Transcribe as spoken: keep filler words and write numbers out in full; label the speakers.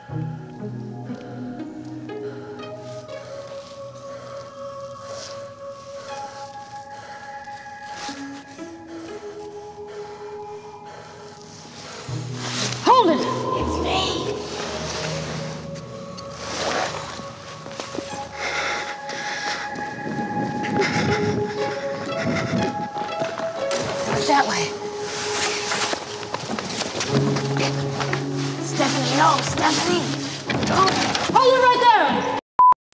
Speaker 1: Hold it!
Speaker 2: It's me!
Speaker 1: That way.
Speaker 2: Stephanie, no, Stephanie! Don't!
Speaker 1: Hold it right there!